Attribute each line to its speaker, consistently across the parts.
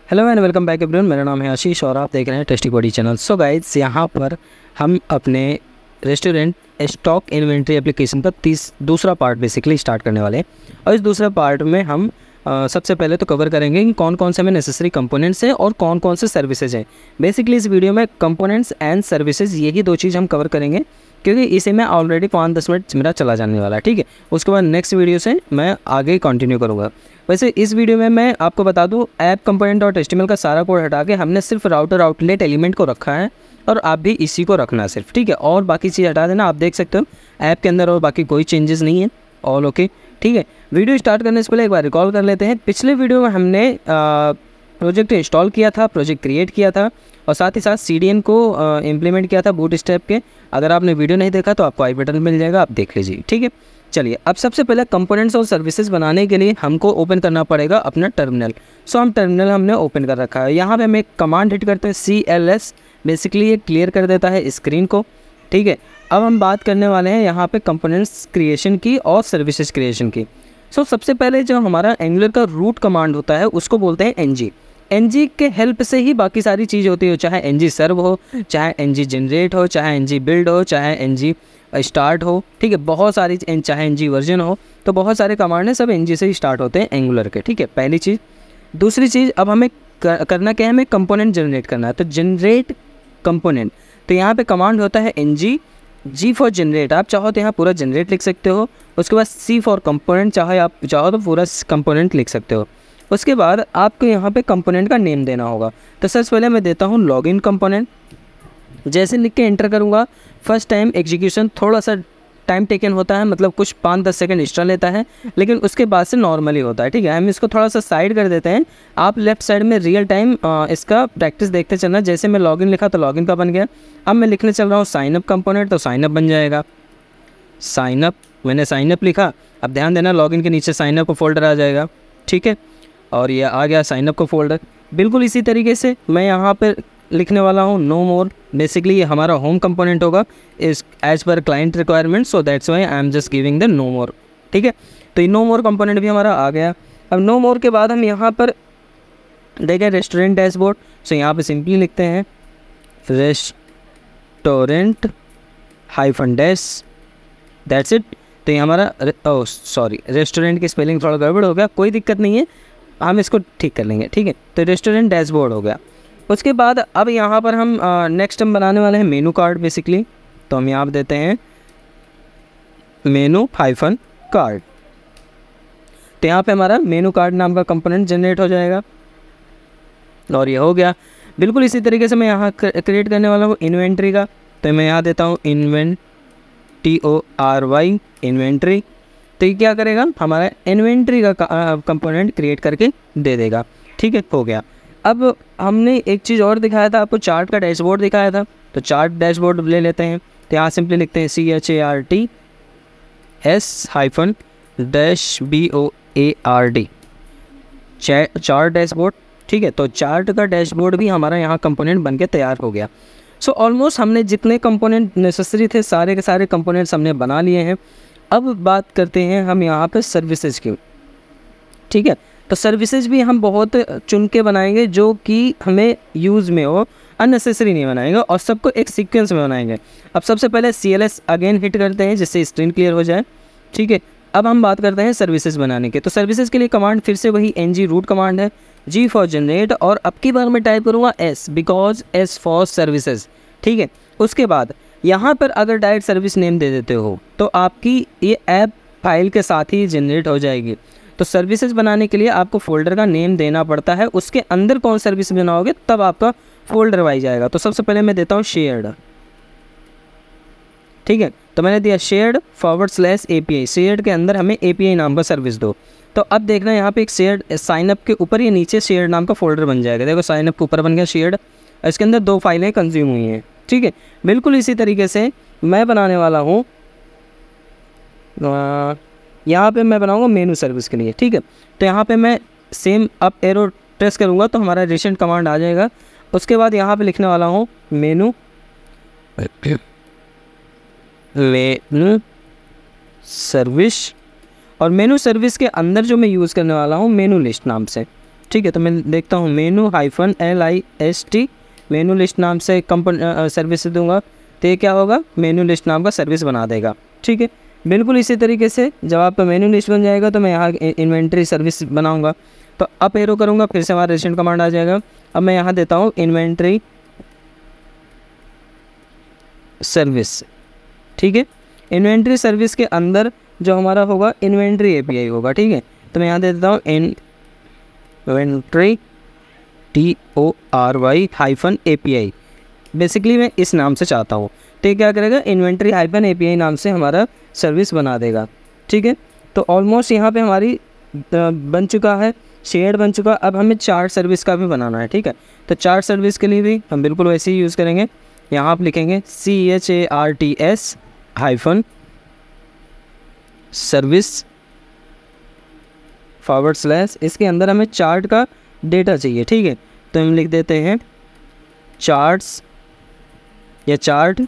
Speaker 1: Hello and welcome back everyone. मेरा नाम है आशीष और आप देख रहे हैं tasty body channel. So guys, यहाँ पर हम अपने रेस्टोरेंट स्टॉक इन्वेंट्री एप्लीकेशन का दूसरा पार्ट बेसिकली स्टार्ट करने वाले हैं। और इस दूसरा पार्ट में हम सबसे पहले तो कवर करेंगे कि कौन कौन से हमें नेसेसरी कंपोनेंट्स हैं और कौन कौन से सर्विसेज हैं। बेसिकली इस वीडियो में कंपोनेंट्स एंड सर्विसेज यही दो चीज़ हम कवर करेंगे, क्योंकि इसे में ऑलरेडी 5-10 मिनट मेरा चला जाने वाला है। ठीक है, उसके बाद नेक्स्ट वीडियो से मैं आगे कंटिन्यू करूँगा। वैसे इस वीडियो में मैं आपको बता दूं, ऐप कंपोनेंट और एचटीएमएल का सारा कोड हटा के हमने सिर्फ राउटर आउटलेट एलिमेंट को रखा है और आप भी इसी को रखना है सिर्फ। ठीक है, और बाकी चीज़ हटा देना। आप देख सकते हो ऐप के अंदर और बाकी कोई चेंजेस नहीं है, ऑल ओके। ठीक है, वीडियो स्टार्ट करने से पहले एक बार रिकॉल कर लेते हैं। पिछले वीडियो में हमने प्रोजेक्ट इंस्टॉल किया था, प्रोजेक्ट क्रिएट किया था और साथ ही साथ CDN को इम्प्लीमेंट किया था बूटस्ट्रैप के। अगर आपने वीडियो नहीं देखा तो आपको आई बटन मिल जाएगा, आप देख लीजिए। ठीक है, चलिए अब सबसे पहले कंपोनेंट्स और सर्विसेज बनाने के लिए हमको ओपन करना पड़ेगा अपना टर्मिनल। सो हम टर्मिनल हमने ओपन कर रखा है। यहाँ पे हम एक कमांड हिट करते हैं CLS, बेसिकली ये क्लियर कर देता है स्क्रीन को। ठीक है, अब हम बात करने वाले हैं यहाँ पे कंपोनेंट्स क्रिएशन की और सर्विसेज क्रिएशन की। सो सबसे पहले जो हमारा एंगुलर का रूट कमांड होता है उसको बोलते हैं ng। ng के हेल्प से ही बाकी सारी चीज़ होती है, चाहे ng सर्व हो, चाहे ng जनरेट हो, चाहे ng बिल्ड हो, चाहे ng स्टार्ट हो। ठीक है, बहुत सारी, चाहे ng वर्जन हो, तो बहुत सारे कमांड हैं सब ng से ही स्टार्ट होते हैं एंगुलर के। ठीक है, पहली चीज़। दूसरी चीज़, अब हमें करना क्या है, हमें कंपोनेंट जनरेट करना है। तो जनरेट कंपोनेंट, तो यहाँ पे कमांड होता है ng, G फॉर जनरेट। आप चाहो तो यहाँ पूरा जनरेट लिख सकते हो। उसके बाद C फॉर कंपोनेंट, चाहे आप चाहो तो पूरा कंपोनेंट लिख सकते हो। उसके बाद आपको यहाँ पे कंपोनेंट का नेम देना होगा। तो सबसे पहले मैं देता हूँ लॉगिन कंपोनेंट। जैसे लिख के एंटर करूँगा, फर्स्ट टाइम एग्जीक्यूशन थोड़ा सा टाइम टेकन होता है, मतलब कुछ 5-10 सेकंड एक्स्ट्रा लेता है, लेकिन उसके बाद से नॉर्मली होता है। ठीक है, हम इसको थोड़ा सा साइड कर देते हैं। आप लेफ्ट साइड में रियल टाइम इसका प्रैक्टिस देखते चलना। जैसे मैं लॉगिन लिखा तो लॉगिन का बन गया। अब मैं लिखने चल रहा हूँ साइनअप कंपोनेंट, तो साइनअप बन जाएगा। साइनअप, मैंने साइनअप लिखा। अब ध्यान देना, लॉगिन के नीचे साइनअप का फोल्डर आ जाएगा। ठीक है, और ये आ गया साइनअप का फोल्डर। बिल्कुल इसी तरीके से मैं यहाँ पर लिखने वाला हूँ नो मोर। बेसिकली ये हमारा होम कंपोनेंट होगा इस एज पर client requirement, so that's why I am just giving the no more. ठीक है, तो ये नो मोर कंपोनेंट भी हमारा आ गया। अब नो मोर के बाद हम यहाँ पर देखें रेस्टोरेंट डैशबोर्ड। सो यहाँ पे सिंपली लिखते हैं रेस्टोरेंट -डैश, दैट्स इट। तो ये हमारा रेस्टोरेंट की स्पेलिंग थोड़ा गड़बड़ हो गया, कोई दिक्कत नहीं है, हम इसको ठीक कर लेंगे। ठीक है, तो रेस्टोरेंट डैशबोर्ड हो गया। उसके बाद अब यहाँ पर हम नेक्स्ट हम बनाने वाले हैं मेनू कार्ड बेसिकली। तो हम यहाँ पर देते हैं मेनू -कार्ड। तो यहाँ पे हमारा मेनू कार्ड नाम का कंपोनेंट जनरेट हो जाएगा और ये हो गया। बिल्कुल इसी तरीके से मैं यहाँ क्रिएट करने वाला हूँ इन्वेंट्री का। तो मैं यहाँ देता हूँ TORY इन्वेंट्री। तो ये क्या करेगा, हमारा इन्वेंट्री का कंपोनेंट क्रिएट करके दे देगा। ठीक है, हो गया। अब हमने एक चीज़ और दिखाया था आपको, चार्ट का डैशबोर्ड दिखाया था। तो चार्ट डैशबोर्ड ले लेते हैं। तो यहाँ सिंपली लिखते हैं CHART-BOARD, चार्ट डैशबोर्ड। ठीक है, तो चार्ट का डैशबोर्ड भी हमारा यहाँ कंपोनेंट बन के तैयार हो गया। सो ऑलमोस्ट हमने जितने कंपोनेंट नेसेसरी थे सारे के सारे कंपोनेंट्स हमने बना लिए हैं। अब बात करते हैं हम यहाँ पे सर्विसेज की। ठीक है, तो सर्विसेज भी हम बहुत चुन के बनाएंगे जो कि हमें यूज़ में हो, अननेसेसरी नहीं बनाएंगे और सबको एक सीक्वेंस में बनाएंगे। अब सबसे पहले CLS अगेन हिट करते हैं जिससे स्क्रीन क्लियर हो जाए। ठीक है, अब हम बात करते हैं सर्विसेज बनाने के। तो सर्विसेज के लिए कमांड फिर से वही ng रूट कमांड है, G फॉर जनरेट, और अब की बार मैं टाइप करूँगा S, because S for services. ठीक है, उसके बाद यहाँ पर अगर डायरेक्ट सर्विस नेम दे देते हो तो आपकी ये ऐप फाइल के साथ ही जनरेट हो जाएगी। तो सर्विसेज बनाने के लिए आपको फोल्डर का नेम देना पड़ता है, उसके अंदर कौन सर्विस बनाओगे तब आपका फोल्डर वाइज आएगा। तो सबसे पहले मैं देता हूँ शेयर्ड। ठीक है, तो मैंने दिया शेयर्ड /API। शेयर्ड के अंदर हमें API नाम का सर्विस दो। तो अब देखना यहाँ पे एक शेयर्ड साइनअप के ऊपर या नीचे शेयर्ड नाम का फोल्डर बन जाएगा। देखो साइनअप के ऊपर बन गया शेयर्ड, इसके अंदर 2 फाइलें कंज्यूम हुई हैं। ठीक है, बिल्कुल इसी तरीके से मैं बनाने वाला हूँ, यहाँ पे मैं बनाऊंगा मेनू सर्विस के लिए। ठीक है, तो यहाँ पे मैं सेम अप एरो प्रेस करूँगा तो हमारा रिसेंट कमांड आ जाएगा। उसके बाद यहाँ पे लिखने वाला हूँ मेनू सर्विस, और मेनू सर्विस के अंदर जो मैं यूज़ करने वाला हूँ मेनू लिस्ट नाम से। ठीक है। तो मैं देखता हूँ मेनू -list मेनू लिस्ट नाम से सर्विस दूंगा तो ये क्या होगा, मेनू लिस्ट नाम का सर्विस बना देगा। ठीक है, बिल्कुल इसी तरीके से जब आपका मेनू लिस्ट बन जाएगा तो मैं यहाँ इन्वेंट्री सर्विस बनाऊंगा। तो अप एरो करूँगा, फिर से हमारा रिसेंट कमांड आ जाएगा। अब मैं यहाँ देता हूँ इन्वेंट्री सर्विस। ठीक है, इन्वेंट्री सर्विस के अंदर जो हमारा होगा इन्वेंट्री एपीआई होगा। ठीक है, तो मैं यहाँ दे देता हूँ इन्वेंट्री TORY-API। बेसिकली मैं इस नाम से चाहता हूँ, तो ये क्या करेगा, इन्वेंट्री -API नाम से हमारा सर्विस बना देगा। ठीक है, तो ऑलमोस्ट यहाँ पे हमारी बन चुका है, शेड बन चुका। अब हमें चार्ट सर्विस का भी बनाना है। ठीक है, तो चार्ट सर्विस के लिए भी हम बिल्कुल वैसे ही यूज़ करेंगे। यहाँ आप लिखेंगे CHARTS-service/, इसके अंदर हमें चार्ट का डेटा चाहिए। ठीक है, तो हम लिख देते हैं चार्ट्स या चार्ट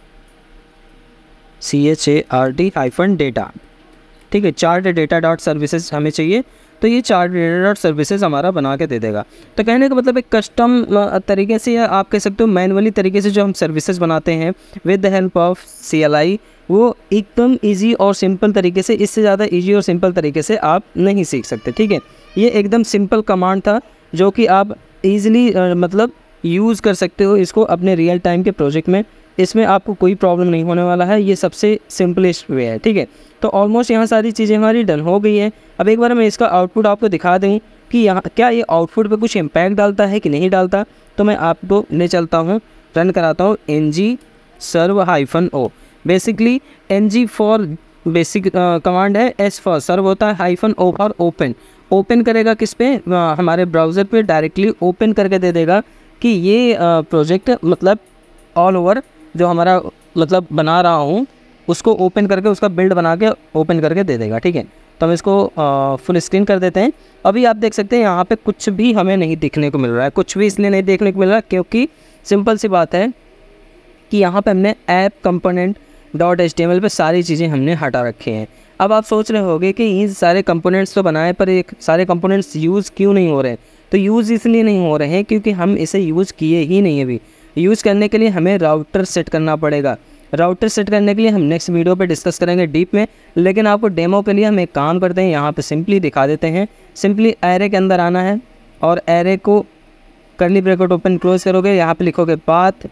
Speaker 1: CHART-data। ठीक है, चार्ट डेटा डॉट सर्विसेज हमें चाहिए, तो ये चार्ट डेटा डॉट सर्विसेज हमारा बना के दे देगा। तो कहने का मतलब एक कस्टम तरीके से, या आप कह सकते हो मैनुअली तरीके से जो हम सर्विसेज बनाते हैं with the help of CLI, वो एकदम इजी और सिंपल तरीके से, इससे ज़्यादा इजी और सिंपल तरीके से आप नहीं सीख सकते। ठीक है, ये एकदम सिंपल कमांड था जो कि आप ईज़िली मतलब यूज़ कर सकते हो इसको अपने रियल टाइम के प्रोजेक्ट में। इसमें आपको कोई प्रॉब्लम नहीं होने वाला है, ये सबसे सिंपलेस्ट वे है। ठीक है, तो ऑलमोस्ट यहाँ सारी चीज़ें हमारी डन हो गई है। अब एक बार मैं इसका आउटपुट आपको दिखा दूँ कि यहाँ क्या ये आउटपुट पे कुछ इम्पैक्ट डालता है कि नहीं डालता। तो मैं आपको ले चलता हूँ, रन कराता हूँ ng-serve-o। Basically ng for basic command है, s फॉर सर्व होता है, -o फॉर ओपन। ओपन करेगा किस पे, हमारे ब्राउज़र पे डायरेक्टली ओपन करके दे देगा कि ये प्रोजेक्ट मतलब ऑल ओवर जो हमारा मतलब बना रहा हूँ उसको ओपन करके, उसका बिल्ड बना के ओपन करके दे देगा। ठीक है, तो हम इसको फुल स्क्रीन कर देते हैं। अभी आप देख सकते हैं यहाँ पे कुछ भी हमें नहीं देखने को मिल रहा है। कुछ भी इसलिए नहीं देखने को मिल रहा है क्योंकि सिंपल सी बात है कि यहाँ पे हमने ऐप कंपोनेंट .html पे सारी चीज़ें हमने हटा रखे हैं। अब आप सोच रहे होंगे कि ये सारे कंपोनेंट्स तो बनाए पर एक सारे कंपोनेंट्स यूज़ क्यों नहीं हो रहे हैं। तो यूज़ इसलिए नहीं हो रहे हैं क्योंकि हम इसे यूज़ किए ही नहीं। अभी यूज़ करने के लिए हमें राउटर सेट करना पड़ेगा। राउटर सेट करने के लिए हम नेक्स्ट वीडियो पे डिस्कस करेंगे डीप में, लेकिन आपको डेमो के लिए हम एक काम करते हैं, यहाँ पे सिंपली दिखा देते हैं। सिंपली एरे के अंदर आना है और एरे को कर्ली ब्रैकेट ओपन क्लोज करोगे, यहाँ पे लिखोगे path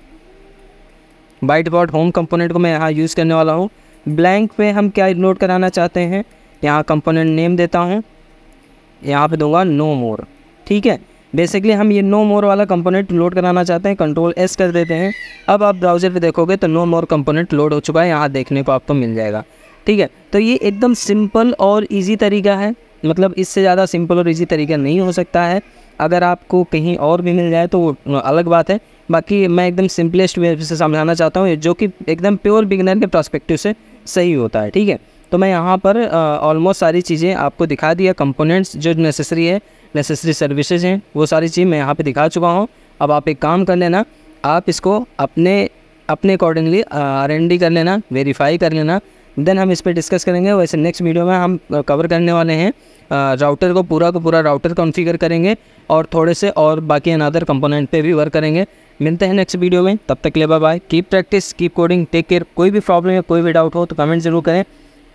Speaker 1: byte bot home component को मैं यहाँ यूज़ करने वाला हूँ। ब्लैंक पे हम क्या नोट कराना चाहते हैं, यहाँ कंपोनेंट नेम देता हूँ, यहाँ पे दूंगा नो मोर। ठीक है, बेसिकली हम ये नो मोर वाला कंपोनेंट लोड कराना चाहते हैं, Ctrl+S कर देते हैं। अब आप ब्राउज़र पे देखोगे तो नो मोर कंपोनेंट लोड हो चुका है, यहाँ देखने को आपको मिल जाएगा। ठीक है, तो ये एकदम सिंपल और इजी तरीका है, मतलब इससे ज़्यादा सिंपल और इजी तरीका नहीं हो सकता है। अगर आपको कहीं और भी मिल जाए तो वो अलग बात है, बाकी मैं एकदम सिंपलेस्ट वे से समझाना चाहता हूँ जो कि एकदम प्योर बिगिनर के पर्सपेक्टिव से सही होता है। ठीक है, तो मैं यहाँ पर ऑलमोस्ट सारी चीज़ें आपको दिखा दिया, कंपोनेंट्स जो नेसेसरी है, नेसेसरी सर्विसेज हैं, वो सारी चीज़ मैं यहाँ पे दिखा चुका हूँ। अब आप एक काम कर लेना, आप इसको अपने अकॉर्डिंगली R&D कर लेना, वेरीफाई कर लेना, देन हम इस पर डिस्कस करेंगे। वैसे नेक्स्ट वीडियो में हम कवर करने वाले हैं राउटर को पूरा राउटर कॉन्फ़िगर करेंगे और थोड़े से और बाकी अनदर कंपोनेंट पे भी वर्क करेंगे। मिलते हैं नेक्स्ट वीडियो में, तब तक के लिए bye bye. Keep practice, keep coding, take care. कोई भी प्रॉब्लम या कोई भी डाउट हो तो कमेंट ज़रूर करें।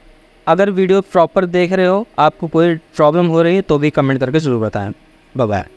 Speaker 1: अगर वीडियो प्रॉपर देख रहे हो, आपको कोई प्रॉब्लम हो रही है तो भी कमेंट करके ज़रूर बताएं। Bye bye.